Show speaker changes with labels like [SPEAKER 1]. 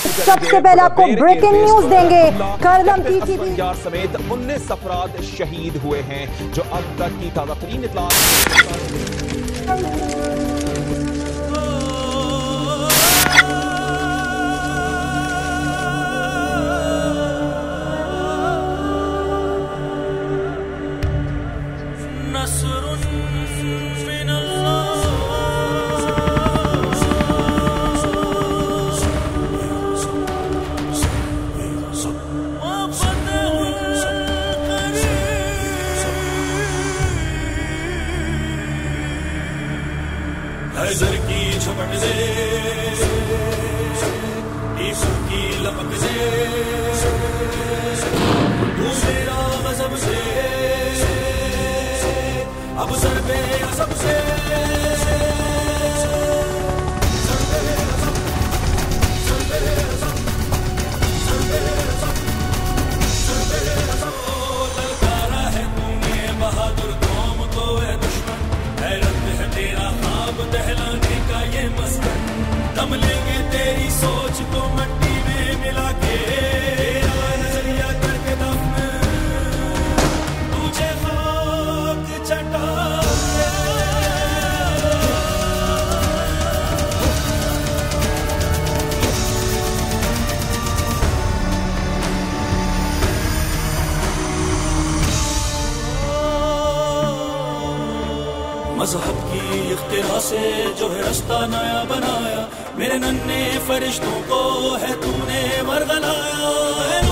[SPEAKER 1] सबसे पहले आपको ब्रेकिंग न्यूज देंगे। करदम टीटीपी
[SPEAKER 2] समेत 19 अफराद शहीद हुए हैं, जो अब तक की ताजा तरीन इत्तला।
[SPEAKER 3] हैदर की झपट से, ईसु की लपक से, तू मेरा गजब से, अब सर पे सबसे ललकारा है तूने बहादुर कौम को, है दुश्मन हैरत है तेरा ख्वाब दहलाने का ये मस्कन। दम लेंगे तेरी सोच को मट्टी में मिला के, तेरा नजरिया करके दफन तुझे खाक चटा। मजहब की इख्तिरा से जो है रास्ता नया बनाया, मेरे नन्हे फरिश्तों को है तूने मरगलाया।